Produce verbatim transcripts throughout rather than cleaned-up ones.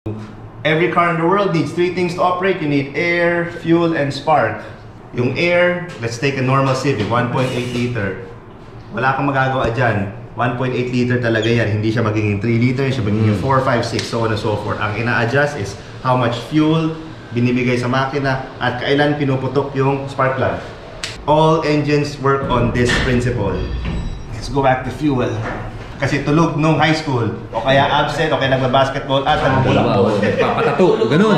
Every car in the world needs three things to operate. You need air, fuel, and spark. Yung air, let's take a normal Civic, one point eight liter. Wala kang magagawa dyan. one point eight liter talaga yan. Hindi siya magiging three liter, siya magiging four, five, six, so on and so forth. Ang ina-adjust is how much fuel binibigay sa makina at kailan pinuputok yung spark plug. All engines work on this principle. Let's go back to fuel. Kasi tulog nung high school, o kaya absent, o kaya nagbabasketball, at nagmumulak. Papatato, ganun.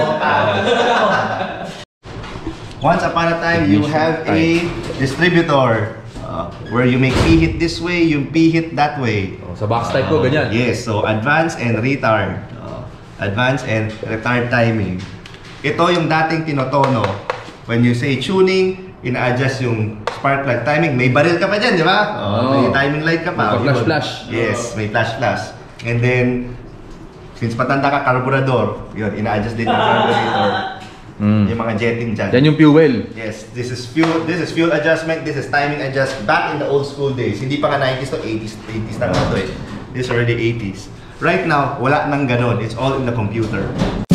Once upon a time, you have a distributor uh, where you make P-hit this way, yung P-hit that way. Oh, sa box type ko, ganyan. Yes, so advance and retard. Uh, advance and retard timing. Ito yung dating tinotono. When you say tuning, ina-adjust yung spark plug timing. May baril ka pa dyan, di ba? Oh, may timing light ka pa. May flash flash. Yes, may flash flash. And then, since patanda ka, carburetor, yun, ina-adjust din yung carburetor. Mm. Yung mga jetting dyan. Yan yung fuel. Yes, this is fuel, this is fuel adjustment, this is timing adjust. Back in the old school days, hindi pa ka nineties to eighties, eighties na nga to eh. This is already eighties. Right now, wala nang ganon. It's all in the computer.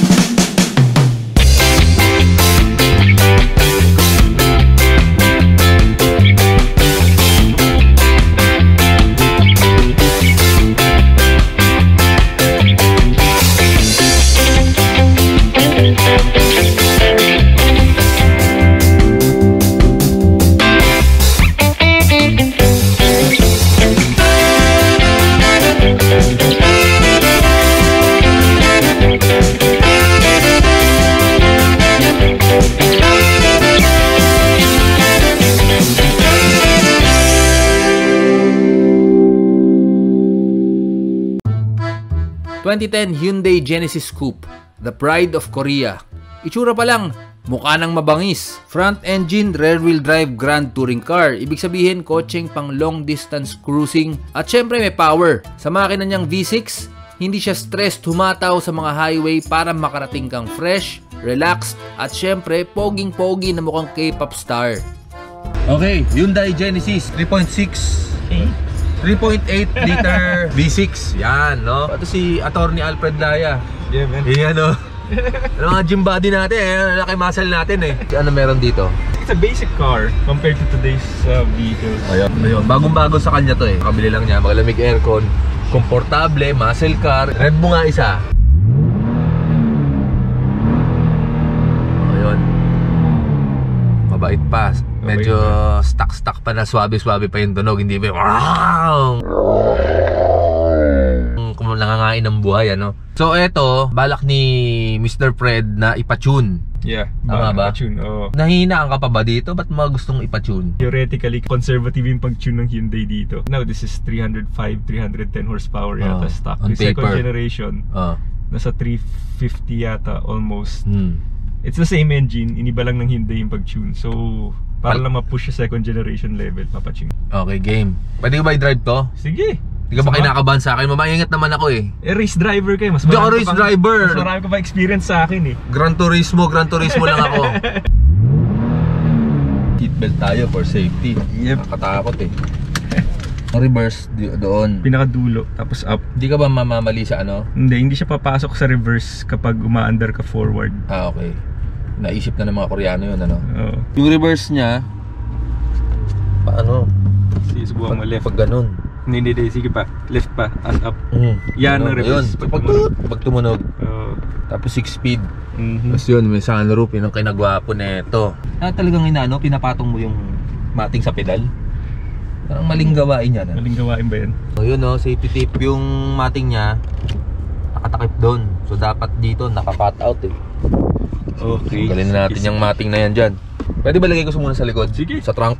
twenty ten Hyundai Genesis Coupe, the pride of Korea. Itsura pa lang, mukha nang mabangis. Front engine, rear wheel drive grand touring car. Ibig sabihin, kotseng pang long distance cruising. At syempre may power. Sa makina niyang V six, hindi siya stressed humataw sa mga highway para makarating kang fresh, relaxed, at syempre poging-pogi na mukhang K-pop star. Okay, Hyundai Genesis three point six. three point eight liter V six. Yan, no? Ito si Attorney Alfred Laya. Yeah, man. Yan, no? Ano mga gym body natin, eh? Laki muscle natin, eh. Ano meron dito? It's a basic car compared to today's uh, vehicles. Ayun, ayun. Bagong-bago sa kanya to, eh. Kabili lang niya, magalamig aircon. Komportable, muscle car. Rev mo nga isa. Ayun. Mabait pa. Medyo stuck-stuck pa na, swabe-swabe pa yung tunog. Hindi ba yung kung nangangain ng buhay, ano? So eto, balak ni Mister Fred na ipatune. Yeah, tama ba? Ipatune, oo. Nahihinaan ka pa ba dito? Ba't mo gustong ipatune? Theoretically, conservative yung pag-tune ng Hyundai dito. Now, this is three hundred five, three hundred ten horsepower yata oh, stock. On The paper. second generation, oh. nasa three fifty yata almost. Hmm. It's the same engine, iniba lang ng Hyundai yung pag-tune. So, para Al lang ma-push sa second generation level, papatune. Okay, game. Pwede ko ba i-drive to? Sige. Hindi ka ba kinakabahan sa akin? Mamaingat naman ako eh. Eh, race driver kayo. Mas Hindi ako marami race ka pang- driver. Mas marami ka pa experience sa akin eh. Gran Turismo, Gran Turismo lang ako. Seatbelt tayo for safety. Yep. Nakatakot eh. Reverse di doon. Pinakadulo, tapos up. Hindi ka ba mamamali sa ano? Hindi, hindi siya papasok sa reverse kapag umaandar ka forward. Ah, okay. Naisip na ng mga Koreano yun, ano? Oo. Yung reverse niya, paano? Sige, subukan mo left. Pag ganun. Hindi, hindi, sige pa. Left pa, and up. Mm. Yan ang Ayun. reverse. Pag, pag, tumunog. pag tumunog. Oo. Tapos six speed. Mhm. Tapos yun, may sunroof. Yun ang kinagwapo neto. Ah, talagang inaano, pinapatong mo yung mating sa pedal. Parang maling gawain yan. Ah. Maling gawain ba yan? So yun, no, safety tip. Yung mating niya, nakatakip doon. So dapat dito, naka-cut out eh. Okay. Galin na natin yung mating na yan dyan. Pwede ba lagay ko muna sa likod? Sige. Sa trunk.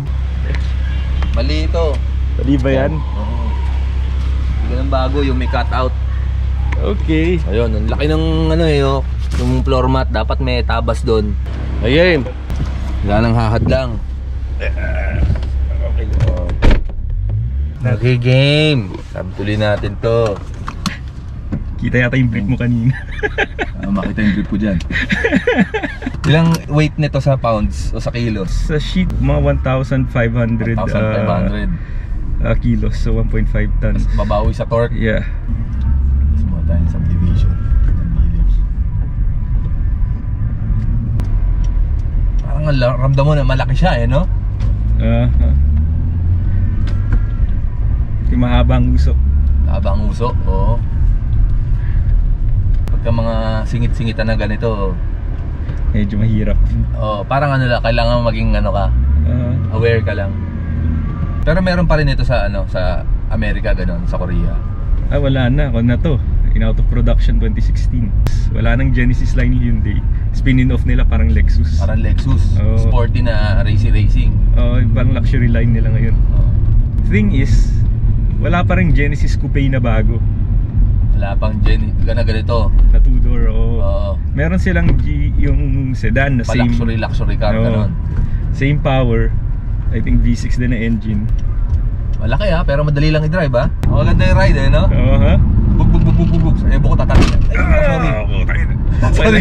Mali ito. Mali ba yan? Oo. Hindi ng bago yung may cut out. Okay. Ayun, ang laki ng ano eh, oh, yung floor mat, dapat may tabas doon. Ayun. Wala nang hahad lang. Okay. Oh. Okay, game. Sabi natin to. Kita yata yung grip mo kanina. Ah, makita yung grip ko dyan. Ilang weight nito sa pounds o sa kilos? Sa sheet, mga one thousand five hundred one thousand five hundred uh, uh, kilos. So one point five tons. Babawi sa torque. Yeah. Sumuha tayong subdivision ng village. kailangan la- ramdam mo na malaki siya eh, no? Uh, uh. Yung mahabang uso. Habang uso, oo. Pagka mga singit-singitan na ganito, Medyo mahirap. oh, parang ano lang, kailangan maging ano ka, Uh, aware ka lang. Pero meron pa rin ito sa ano, sa Amerika ganun, sa Korea. ah, wala na. Ako na to. In out of production twenty sixteen. Wala nang Genesis line ni Hyundai. Spin-in off nila parang Lexus. Parang Lexus, Oo. sporty na racing racing. Oh, parang luxury line nila ngayon. Oh. Thing is, wala pa rin Genesis Coupe na bago. Wala pang gen gana ganito. Na two-door. Oh. Oo. Meron silang G, yung sedan na Pa same. luxury luxury car Oo. ganun. Same power. I think V six din na engine. Malaki ha, pero madali lang i-drive ha. Maganda yung ride eh, no? Oo, ha? Bug bug bug bug bug bug. Eh, buko tatalo. Sorry. Sorry.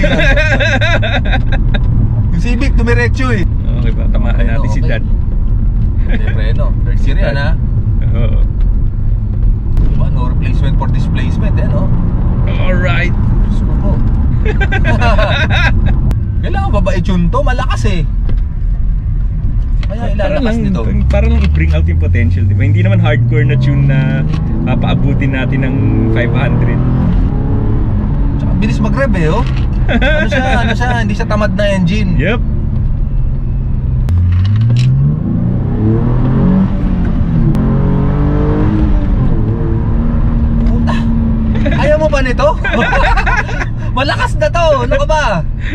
Yung Civic, dumiretso eh. Okay ba? Tamahan natin si Dad. Okay, preno. Third series yan ha. Oo. Diba, no replacement for displacement eh, no? Alright. Diyos ko po. Kailangan ba ba i-tune to? Malakas eh. Kaya Para ilalakas lang, nito. para lang i-bring out yung potential, di ba? Hindi naman hardcore na tune na papaabutin natin ng five hundred. Tsaka bilis mag-rev eh, oh. Ano siya, ano siya, hindi siya tamad na engine. Yep. Puta. Ayaw mo ba nito? Malakas na to, ano ka ba?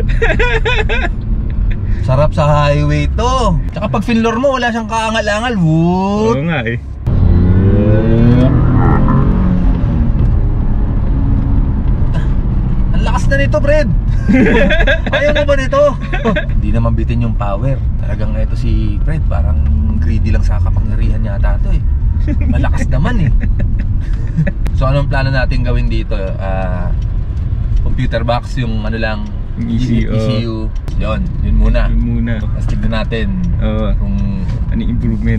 Sarap sa highway to. Tsaka pag finlor mo, wala siyang kaangal-angal. Woot! Oo nga eh. Ang lakas na nito, Fred. Ayaw mo ba nito? Hindi naman bitin yung power. Talagang ito si Fred, parang greedy lang sa kapangyarihan yata to eh. Malakas naman eh. So anong plano natin gawin dito? Ah, computer box, yung ano lang, Yung E C U. E C U. Yun, yun muna. Yun muna. Tapos tignan natin Oo. kung Ano yung improvement?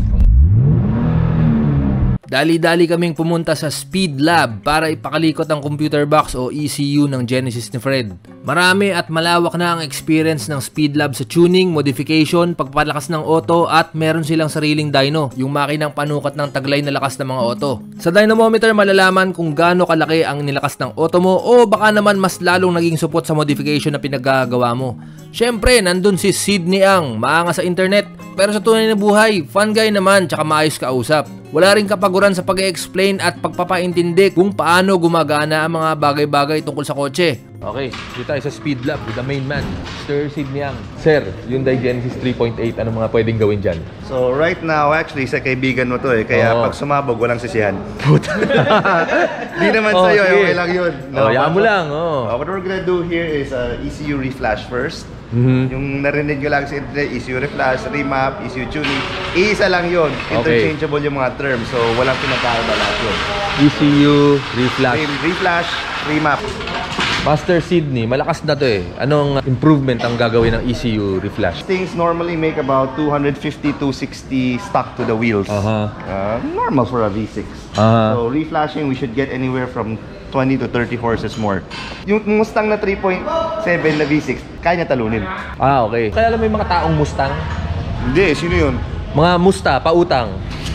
Dali-dali kaming pumunta sa Speed Lab para ipakalikot ang computer box o E C U ng Genesis ni Fred. Marami at malawak na ang experience ng Speed Lab sa tuning, modification, pagpalakas ng auto at meron silang sariling dyno, yung makinang panukat ng taglay na lakas ng mga auto. Sa dynamometer malalaman kung gaano kalaki ang nilakas ng auto mo o baka naman mas lalong naging support sa modification na pinaggagawa mo. Syempre, nandun si Sydney Ang, maanga sa internet, pero sa tunay na buhay, fun guy naman tsaka maayos kausap. Wala rin kapaguran sa pag-explain at pagpapaintindi kung paano gumagana ang mga bagay-bagay tungkol sa kotse. Okay, dito tayo sa Speed Lab with the main man, Sir Sydney Ang. Sir, Hyundai Genesis three point eight, ano mga pwedeng gawin dyan? So right now, actually, sa kaibigan mo to eh. Kaya Oo. pag sumabog, walang sisihan. Di naman Oh, sa'yo, sige. okay lang yun. Oh, yaan mo but- lang, oh. Uh, what we're gonna do here is uh, E C U reflash first. Mhm. Yung narinig ko lang sa internet, E C U reflash, remap, E C U tuning. Isa lang yun. Okay. Interchangeable yung mga terms. So walang pinagkaiba lahat yun. E C U, reflash. Same reflash, remap. Master Sydney, malakas na to eh. Anong improvement ang gagawin ng E C U reflash? Things normally make about two fifty to sixty stuck to the wheels. Aha. Uh, normal for a V six. Aha. So reflashing, we should get anywhere from twenty to thirty horses more. Yung Mustang na three point seven na V six, kaya niya talunin. Ah, okay. Kaya alam mo yung mga taong Mustang? Hindi, sino yun? Mga musta, pautang.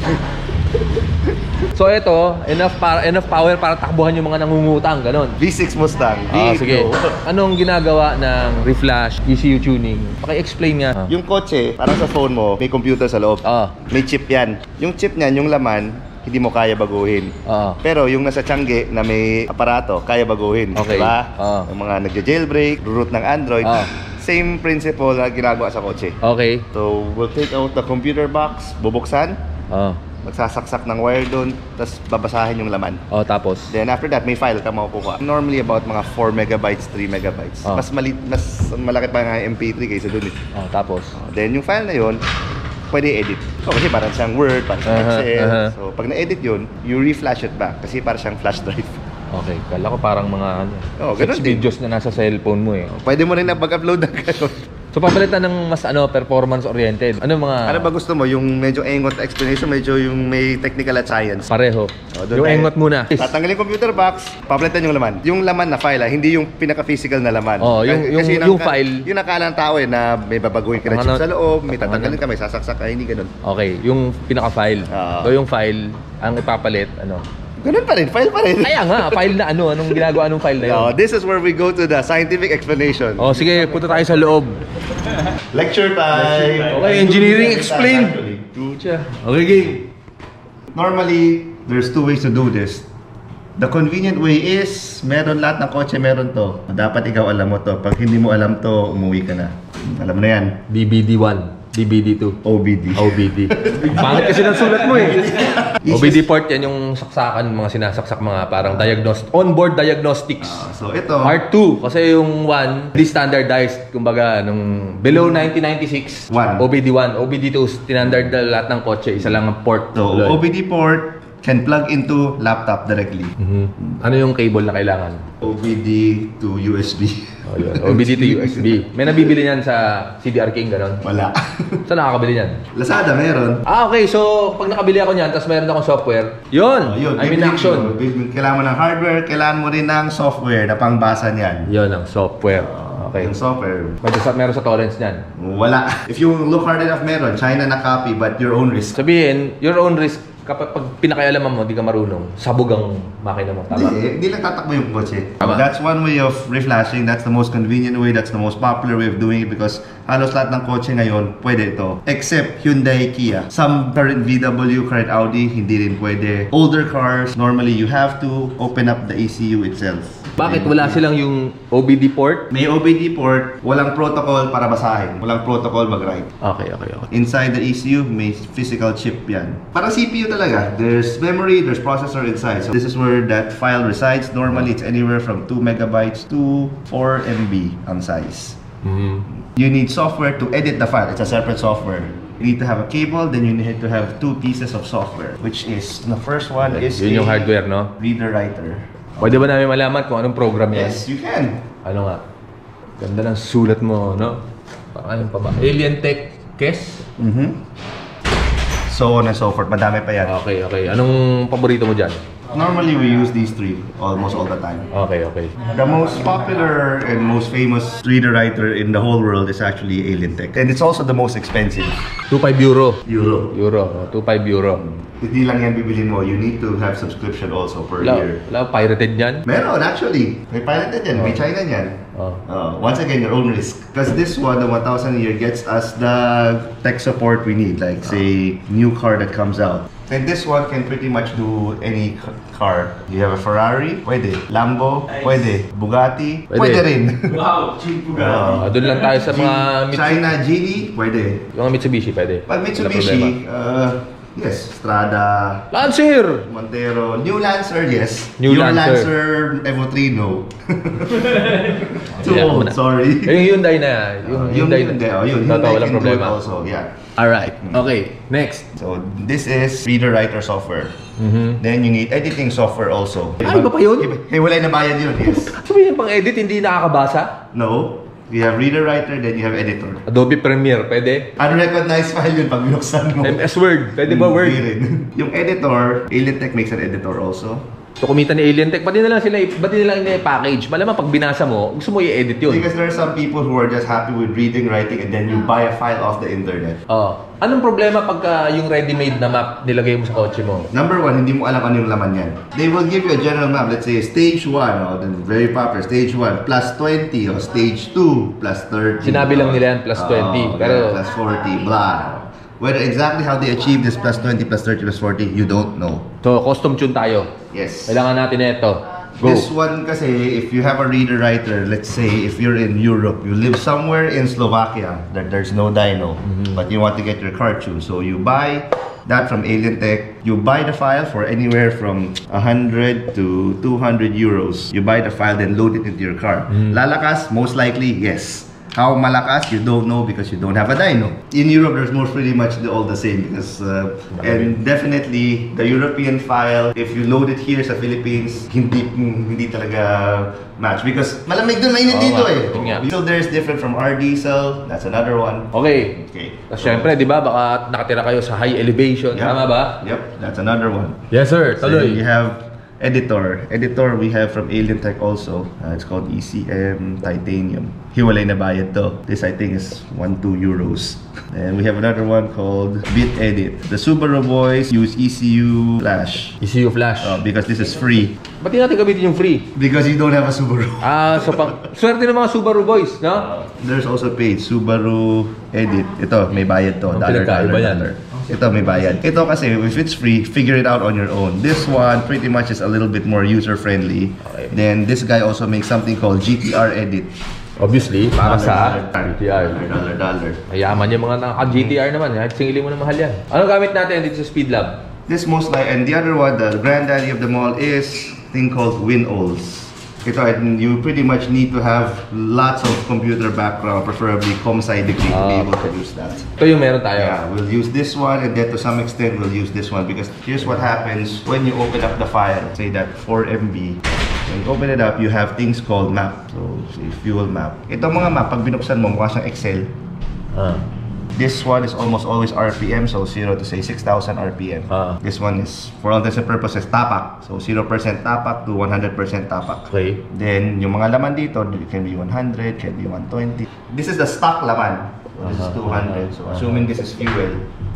So ito, enough para enough power para takbuhan yung mga nangungutang, ganon. V six Mustang. Ah, V eight sige. Go. Anong ginagawa ng reflash, E C U tuning? Paki-explain nga. Yung kotse, parang sa phone mo, may computer sa loob. Ah. May chip yan. Yung chip niyan, yung laman, hindi mo kaya baguhin. Ah. Pero yung nasa tiyangge na may aparato, kaya baguhin. Okay. Diba? Ah. Yung mga nagja-jailbreak, root ng Android, Ah. same principle na ginagawa sa kotse. Okay. So, we'll take out the computer box, bubuksan, Ah. magsasaksak ng wire doon, tapos babasahin yung laman. Oh, tapos. Then after that, may file ka makukuha. Normally about mga four megabytes, three megabytes. Ah. Mas mali mas malaki pa nga yung M P three kaysa doon eh. Oh, tapos. Then yung file na yun, pwede edit. So, kasi parang siyang Word, parang siyang Aha, Excel. aha. So pag na-edit yun, you reflash it back kasi parang siyang flash drive. Okay, kala ko parang mga ano, Oh, sex ganun din. videos na nasa cellphone mo eh. Pwede mo rin na pag-upload ng gano'n. So papalitan ng mas ano, performance oriented. Ano mga Ano ba gusto mo? Yung medyo engot explanation, medyo yung may technical at science. pareho? Oh, doon Yung tayo. engot muna. Tatanggalin computer box, papalitan yung laman. Yung laman na file, ah, hindi yung pinaka-physical na laman. Oh, yung- yung- Kasi yung naka- file. Yung nakala ng tao eh, na may babaguhin ka na Mga chip ano- sa loob, may mga tatanggalin ano- ka, may sasaksak ka, hindi ganun. Okay, yung pinaka-file. Ah. So yung file, ang ipapalit, ano? Ganun pa rin, file pa rin. Kaya nga, file na ano? Anong ginagawa nung file na yun? No, this is where we go to the scientific explanation. Oh, sige, punta tayo sa loob. Lecture time! Okay, engineering explained. Okay, game. Normally, there's two ways to do this. The convenient way is, meron lahat ng kotse, meron to. Dapat ikaw alam mo to. Pag hindi mo alam to, umuwi ka na. Alam mo na yan. D B D one, D B D two, O B D. O B D. Pangit kasi ng sulat mo eh. O B D port, yan yung saksakan, mga sinasaksak, mga parang diagnost onboard diagnostics. Ah, so ito, Part two, kasi yung one, di standardized, kumbaga, nung below nineteen ninety-six, One. O B D one, O B D two, standard na lahat ng kotse, isa lang ang port. so Tuloy. O B D port can plug into laptop directly. Mhm. Ano yung cable na kailangan? O B D to U S B. Oh, yun. O B D to U S B. May nabibili niyan sa C D R King, gano'n? Wala. Saan nakakabili niyan? Lazada meron. Ah, okay. So, pag nakabili ako niyan, tapos meron akong software, yun! Oh, yun. I'm in Bibili action. mo. Bibili- Kailangan mo ng hardware, kailangan mo rin ng software na pangbasa niyan. Yun ang software. Okay. Yung software, Pwede sa, meron sa torrents niyan. wala. If you look hard enough, meron. China na copy, but your own risk. Sabihin, your own risk, kapag pag pinakaialaman mo, di ka marunong, sabog ang makina mo. Tama? Hindi, hindi lang tatakbo yung kotse. Tama. That's one way of reflashing. That's the most convenient way. That's the most popular way of doing it because halos lahat ng kotse ngayon, pwede ito. Except Hyundai, Kia. Some current V W, current Audi, hindi rin pwede. Older cars, normally you have to open up the E C U itself. Bakit wala silang yung O B D port? May O B D port, walang protocol para basahin. Walang protocol mag-write. Okay, okay, okay. Inside the E C U, may physical chip yan. Parang C P U talaga. There's memory, there's processor inside. So this is where that file resides. Normally, it's anywhere from two megabytes to four M B ang size. Mhm. You need software to edit the file. It's a separate software. You need to have a cable, then you need to have two pieces of software. Which is, the first one is Yun yung a hardware, no? reader-writer. Pwede ba namin malaman kung anong program yan? Yes, you can. Ano nga? Ganda ng sulat mo, no? Parang ano pa ba? Alien Tech Kes? Mm-hmm. So on and so forth. Madami pa yan. Okay, okay. Anong paborito mo dyan? Normally, we use these three almost all the time. Okay, okay. The most popular and most famous reader-writer in the whole world is actually Alien Tech. And it's also the most expensive. two point five euro. Euro. Euro. oh, two point five euro. Hindi lang yan bibilin mo. You need to have subscription also per Wala, year. wala pirated yan? Meron actually. May pirated yan. May Oh. China yan. Oh. Uh, once again, your own risk. Because this one, the one thousand a year, gets us the tech support we need. Like, say, new car that comes out. And this one can pretty much do any c- car. You have a Ferrari, pwede. Lambo, pwede. Bugatti, Pwede. pwede, rin. Wow, cheap Uh, Ah, doon lang tayo sa mga Mitsubishi. China, Geely, pwede. Yung mga Mitsubishi, pwede. Pag Wala Mitsubishi, uh, yes, Strada, problema. Lancer! Montero, New Lancer, yes. New Your Lancer. Evo three, no. Too Yeah, old, muna. sorry. Eh, yung Hyundai na. Yung yung Hyundai Hyundai, oh, yun. Totoo, Hyundai walang can do it problema. also, yeah. Alright. Okay, next. So, this is reader-writer software. Mhm. Then, you need editing software also. Ah, iba pa yun? Iba- Hiwalay na bayan yun, yes. Sabihin pang edit, hindi nakakabasa? No. You have reader-writer, then you have editor. Adobe Premiere, pwede? Unrecognized file yun pag binuksan mo. M S Word, pwede ba Hindi Word? rin. Yung editor, Alien Tech makes an editor also. So kumita ni Alien Tech, ba't di na lang sila, ba't di na lang i-package? Malamang pag binasa mo, gusto mo i-edit yun. Because there are some people who are just happy with reading, writing, and then you buy a file off the internet. Oh. Anong problema pagka yung ready-made na map nilagay mo sa kotse mo? Number one, hindi mo alam ano yung laman yan. They will give you a general map. Let's say stage one, oh, then very popular. Stage one, plus twenty. Or stage two, plus thirty. Sinabi lang nila yan, plus twenty, Oh, pero- yeah, plus forty, blah. Whether exactly how they achieve this plus twenty, plus thirty, plus forty, you don't know. So, custom tune tayo. Yes. Kailangan natin ito. Go. This one kasi, if you have a reader-writer, let's say if you're in Europe, you live somewhere in Slovakia that there's no dyno, but you want to get your car tuned. So you buy that from Alien Tech. You buy the file for anywhere from one hundred to two hundred euros. You buy the file, then load it into your car. Lalakas? Most likely, yes. How malakas, you don't know because you don't have a dyno. In Europe, there's most pretty much the, all the same because, uh, and definitely the European file, if you load it here sa Philippines, hindi hindi talaga match because malamig doon, mainit Oo dito nga, eh. yun nga. So there's different from our diesel. That's another one. Okay. Okay. Tapos syempre, di ba, baka nakatira kayo sa high elevation. Yep. Tama ba? Yep, that's another one. Yes, sir. So then Tuloy. you have editor. Editor we have from Alien Tech also. Uh, it's called E C M Titanium. Hiwalay na bayad to. This I think is one two euros. And we have another one called Bit Edit. The Subaru boys use E C U Flash E C U flash. uh, because this is free. Ba't di natin gamitin yung free? Because you don't have a Subaru. Ah, so pang... Swerte ng mga Subaru boys, no? There's also page Subaru Edit. Ito may bayad to. Ang Dollar, pinagkaiba dollar, yan. dollar. Ito may bayad. Ito kasi if it's free, figure it out on your own. This one pretty much is a little bit more user friendly. Okay. Then this guy also makes something called G T R Edit. Obviously, para sa Dollar, G T R. Dollar, dollar, dollar. Mayaman yung mga naka-G T R naman. Kahit singilin mo na mahal yan. Ano gamit natin dito sa Speed Lab? This most like, and the other one, the granddaddy of them all is thing called WinOls. Ito, and you pretty much need to have lots of computer background, preferably com-sci degree to be able to use that. Ito yung meron tayo. Yeah, we'll use this one, and then to some extent we'll use this one because here's what happens when you open up the file. Say that four M B. When you open it up, you have things called map. So, say fuel map. Itong mga map, pag binuksan mo, mukha siyang Excel. Ah. This one is almost always R P M, so zero to say six thousand R P M. Ah. This one is, for all intents and purposes, tapak. So zero percent tapak to one hundred percent tapak. Okay. Then, yung mga laman dito, it can be one hundred, can be one twenty. This is the stock laman. So this is Uh-huh. two hundred. So assuming this is fuel.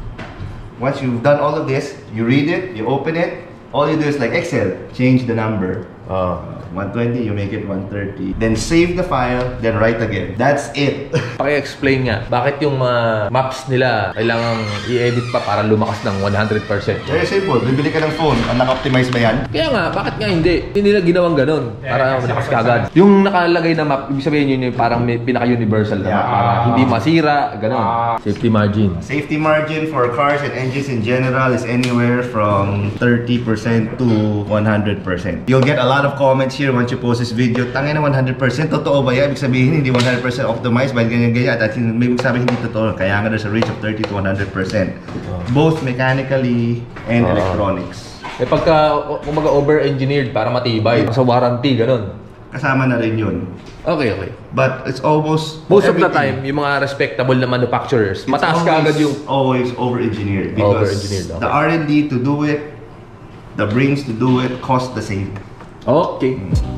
Once you've done all of this, you read it, you open it, all you do is like Excel, change the number. Ah. one twenty, you make it one thirty. Then save the file, then write again. That's it. Paki-explain nga, bakit yung mga maps nila kailangang i-edit pa para lumakas ng one hundred percent? Very simple. Bibili ka ng phone, ang naka-optimize ba yan? Kaya nga, bakit nga hindi? Hindi nila ginawang ganun para malakas kagad. Yung nakalagay na map, ibig sabihin yun yung parang may pinaka-universal na map Yeah. para hindi masira, ganun. Safety margin. Safety margin for cars and engines in general is anywhere from thirty percent to one hundred percent. You'll get a lot of comments here once you post this video. Tangin na one hundred percent, totoo ba yan? Ibig sabihin hindi one hundred percent optimized by ganyan-ganyan at may ibig sabihin hindi totoo. Kaya nga there's a range of thirty to one hundred percent. Both mechanically and Uh-huh. electronics. Eh pagka, kumaga over-engineered para matibay, sa warranty, ganun. Kasama na rin yun. Okay, okay. But it's almost... Most of the everything. time, yung mga respectable na manufacturers, It's mataas ka always- agad yung... always over-engineered because Over-engineered, okay. the R and D to do it, the brains to do it, cost the same. Okay.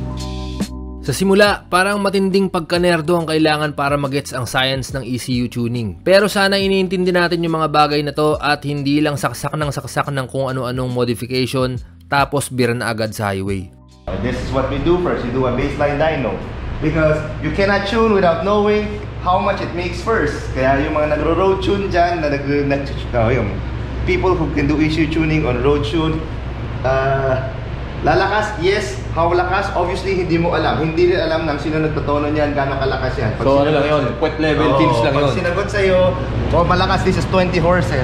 Sa simula, parang matinding pagkanerdo ang kailangan para magets ang science ng E C U tuning. Pero sana iniintindi natin yung mga bagay na to at hindi lang saksak ng saksak ng kung ano-anong modification tapos bira na agad sa highway. This is what we do first. You do a baseline dyno because you cannot tune without knowing how much it makes first. Kaya yung mga nagro-road tune dyan, na nag, nag oh, yung people who can do E C U tuning on road tune, uh, lalakas, yes. How lakas? Obviously, hindi mo alam. Hindi rin alam ng sino nagtotono niyan, gano'ng kalakas yan. Pag So ano sinagot- lang yun, wet level Oo, fins lang pag yun. sinagot sa'yo, oh malakas, this is twenty horses.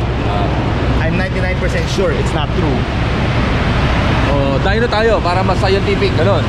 I'm ninety-nine percent sure it's not true. Oh, tayo na tayo para mas scientific, ganun.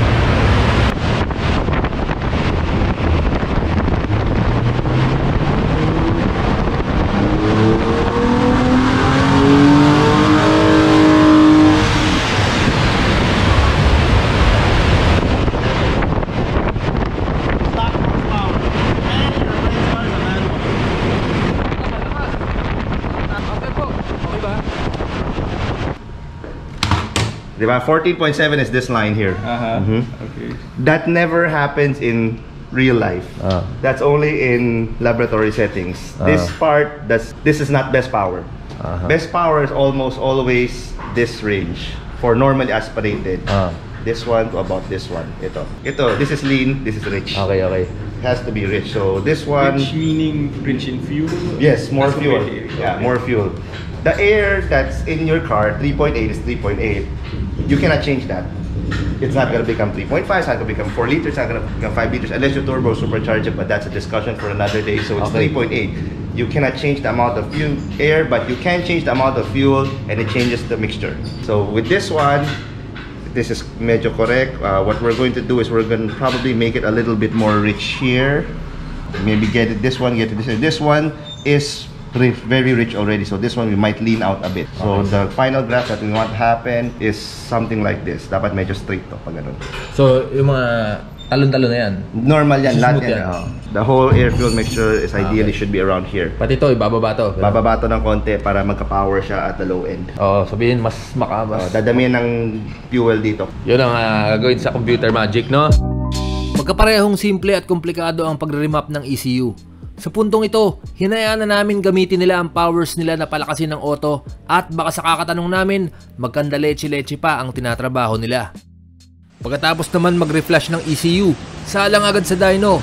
Diba? fourteen point seven is this line here. Uh-huh. Mhm. Okay. That never happens in real life. Ah. That's only in laboratory settings. This Ah. part, that's, this is not best power. Uh-huh. Best power is almost always this range for normally aspirated. Ah. This one to about this one. Ito. Ito, this is lean, this is rich. Okay, okay. It has to be rich. So this one, Rich meaning rich in fuel? yes, more That's fuel. okay. Yeah, Okay. more fuel. The air that's in your car, three point eight is three point eight. You cannot change that. It's not gonna become three point five, it's not gonna become four liters, it's not gonna become five liters unless you turbo supercharge it, but that's a discussion for another day. So it's Okay. three point eight. You cannot change the amount of fuel, air, but you can change the amount of fuel and it changes the mixture. So with this one, this is medyo correct. Uh, what we're going to do is we're going to probably make it a little bit more rich here. Maybe get it this one, get it this one. This one is rich, very rich already, so this one we might lean out a bit. So Okay. the final graph that we want to happen is something like this. Dapat medyo straight to pag ganun. So, yung mga talon-talon na yan, Normal yan, lahat Smooth yan. yan. oh. The whole air-fuel mixture is ideally Okay. should be around here. pati ito, ibababa to. Bababa to ng konti para magka-power siya at the low end. Oo, sabihin, mas Oh, makabas. dadamihan ng fuel dito. Yun ang uh, gagawin sa computer magic, no? Magkaparehong simple at komplikado ang pagre-remap ng E C U. Sa puntong ito, hinayaan na namin gamitin nila ang powers nila na palakasin ng auto at baka sa kakatanong namin, magkanda leche-leche pa ang tinatrabaho nila. Pagkatapos naman mag-reflash ng E C U, salang agad sa dyno.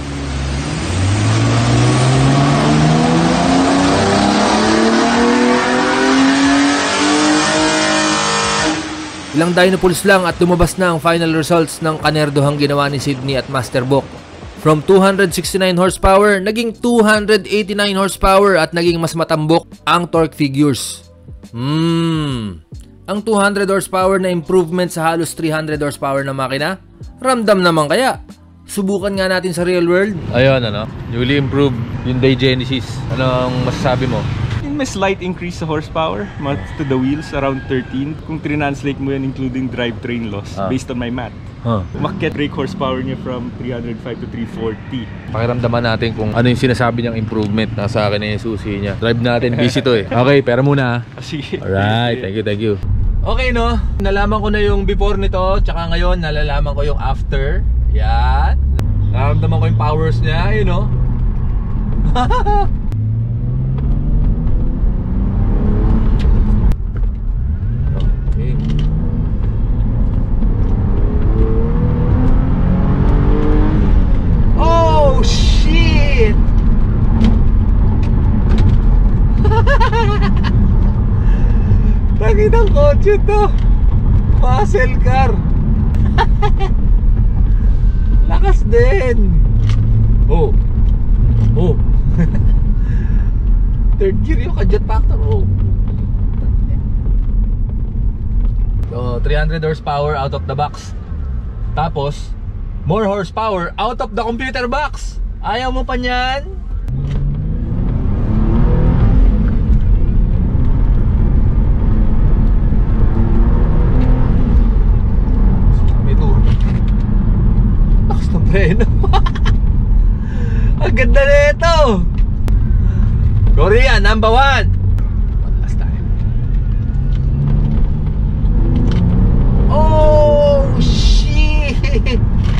Ilang dyno pulse lang at lumabas na ang final results ng kanerdohang ginawa ni Sydney at Master Book. From two hundred sixty-nine horsepower, naging two hundred eighty-nine horsepower at naging mas matambok ang torque figures. Hmm. Ang two hundred horsepower na improvement sa halos three hundred horsepower na makina? Ramdam naman kaya? Subukan nga natin sa real world. Ayun, ano? Newly improved Hyundai Genesis. Anong masasabi mo? May slight increase sa horsepower to the wheels, around thirteen. Kung translate mo yan including drivetrain loss, Ah. based on my math. Huh. Umakyat brake horsepower niya from three hundred five to three forty. Pakiramdaman natin kung ano yung sinasabi niyang improvement. Nasa akin na yung susi niya. Drive natin, busy to eh. Okay, pera muna. Sige. Alright, thank you, thank you. Okay, no? Nalaman ko na yung before nito, tsaka ngayon nalalaman ko yung after. Yan. Nararamdaman ko yung powers niya, yun, no? Okay. Oh, shit! Nakitang kotse to. Muscle car. Lakas din. Oh. Oh. Third gear yung ka-jet factor. Oh. So, three hundred horsepower out of the box. Tapos, more horsepower out of the computer box. Ayaw mo pa niyan? May turbo. Lakas ng preno. Ang ganda na ito. Korea, number one. One last time. Oh, shit!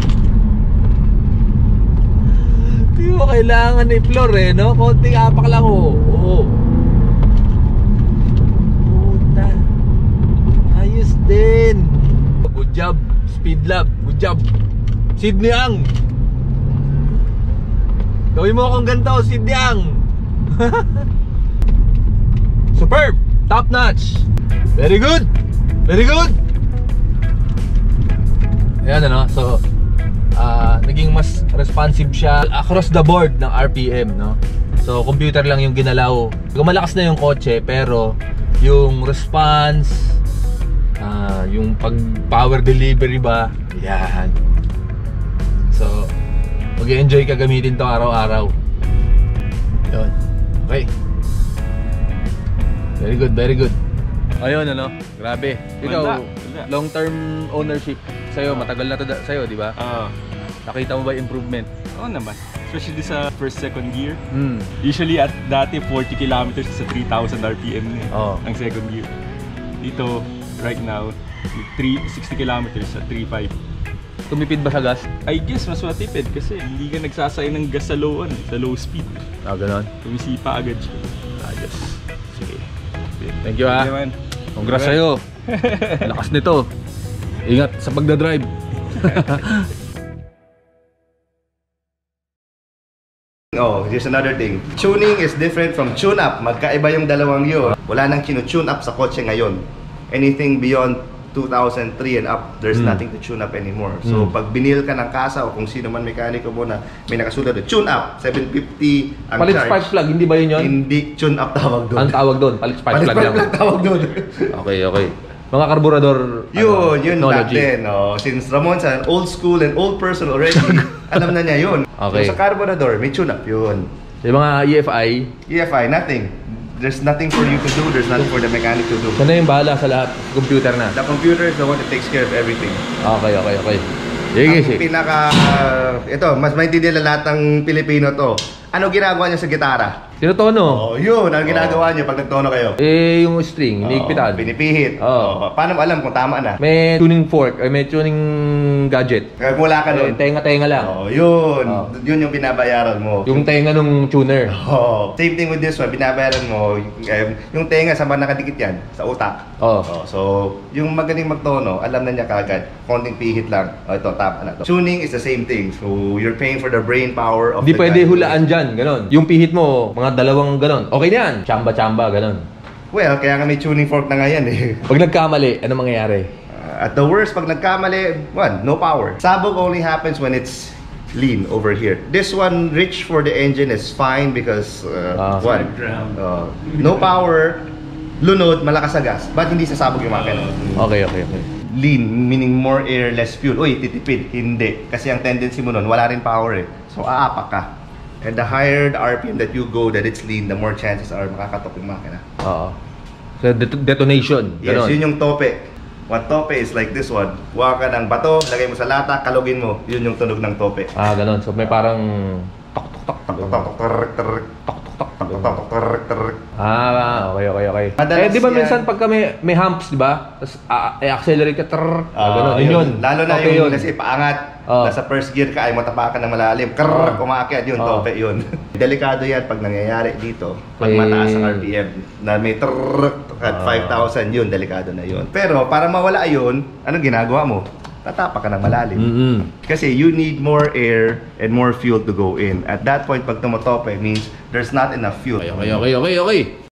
Hindi mo kailangan i-floor eh, no? Konting apak lang, oh. Oo. Puta. Ayos din. Good job, Speed Lab. Good job. Sydney Ang. Gawin mo akong ganito, Sydney Ang. Superb. Top notch. Very good. Very good. Ayan, ano, so uh, naging mas responsive siya across the board ng R P M, no? So computer lang yung ginalaw. Gumalakas na yung kotse pero yung response, uh, yung pag power delivery ba, yan. So mag-enjoy ka gamitin to araw-araw. Yun. Okay. Very good, very good. Ayun, ano, grabe. Ikaw, Wala, wala. long-term ownership sa'yo, matagal na to da- sa'yo, di ba? Ah, Nakita mo ba yung improvement? oo naman. Especially sa first, second gear. Hmm. Usually at dati forty kilometers sa three thousand R P M na eh, Oo. ang second gear. Dito, right now, three sixty kilometers sa three five. Tumipid ba sa gas? I guess mas matipid kasi hindi ka nagsasay ng gas sa low, ano, sa low speed. Ah, ganon. Tumisipa agad siya. Ayos. Sige. Thank you, ah. Hindi naman. Congrats sa'yo. Lakas nito. Ingat sa pagdadrive. Oh, here's another thing. Tuning is different from tune-up. Magkaiba yung dalawang yun. Wala nang tune up sa kotse ngayon. Anything beyond two thousand three and up, there's Mm. nothing to tune up anymore. So, Mm. pag binil ka ng kasa o kung sino man mekaniko mo na may nakasulat na tune up, seven fifty ang Palit charge. spark plug, hindi ba yun yun? Hindi tune up tawag doon. Ang tawag doon, palit spark Palit plug spark lang. plug tawag doon. Okay, okay. Mga karburador Yun, ano, yun back then. Oh, since Ramon's an old school and old person already, alam na niya yun. Okay. So, sa carburetor, may tune-up yun. Yung mga E F I, E F I, nothing. There's nothing for you to do. There's nothing for the mechanic to do. siya na yung bahala sa lahat. Computer na. The computer is the one that takes care of everything. Okay, okay, okay. Sige, Ang sige. pinaka... Uh, ito, mas maintindihan na lahat ng Pilipino to. Ano ginagawa niya sa gitara? Tinutono. Oh, yun. Ang ginagawa niyo pag nagtono kayo. Eh, yung string, Oh, iniigpitan. pinipihit. Oo. Oh, paano mo alam kung tama na? May tuning fork, ay may tuning gadget. Kaya wala ka Eh, doon. tenga-tenga lang. Oh, yun. Oh. Yun yung binabayaran mo. Yung tenga nung tuner. Oh, same thing with this one. Binabayaran mo. eh, Yung tenga, saan ba nakadikit yan? Sa utak. Oh. Oh, so, yung magaling magtono, alam na niya kagad. Konting pihit lang. Oh, ito, tama na to. Tuning is the same thing. So, you're paying for the brain power of Hindi the pwede guy. hulaan dyan, ganon. Yung pihit mo, mga dalawang ganon. Okay na yan. Chamba-chamba, ganon. Well, kaya nga may tuning fork na nga yan eh. Pag nagkamali, ano mangyayari? Uh, at the worst, pag nagkamali, one, no power. Sabog only happens when it's lean over here. This one, rich for the engine is fine because, uh, Ah. one, uh, no power, lunod, malakas sa gas. Ba't hindi sasabog yung makina? Okay, okay, okay. Lean, meaning more air, less fuel. Uy, titipid. Hindi. Kasi ang tendency mo nun, wala rin power eh. So, aapak ka. And the higher the R P M that you go, that it's lean, the more chances are makakatok yung makina. Oo. So, det- detonation, Yes, ganon. yun yung tope. What tope is like this one. Kuha ka ng bato, lagay mo sa lata, kalugin mo. Yun yung tunog ng tope. Ah, ganon. So, may parang... Tok, tok, tok, Tak, tak, tak, tarik, tarik. Tak, tak, tak, tak, tak, tak, tarik, tarik. Ah, okay, okay, okay. Madalas Eh, di ba yan. minsan pagka may, may humps, di ba? Tapos, ah, eh, accelerate ka, trrr, ah, ganon. Yun yun. Lalo na Okay yung, yun. let's say, paangat. Oh. Nasa first gear ka, ay matapakan ng malalim. Krrrr, Oh. umakyat yun, Oh. tope yun. Delikado yan pag nangyayari dito. Pag Eh. mataas ang R P M, na may trrrr at Ah. five thousand, yun, delikado na yun. Pero, para mawala yun, ano ginagawa mo? Tatapak ka ng malalim. Mm-mm. Kasi you need more air and more fuel to go in. At that point, pag tumotope, means there's not enough fuel. Okay, okay, okay, okay, okay.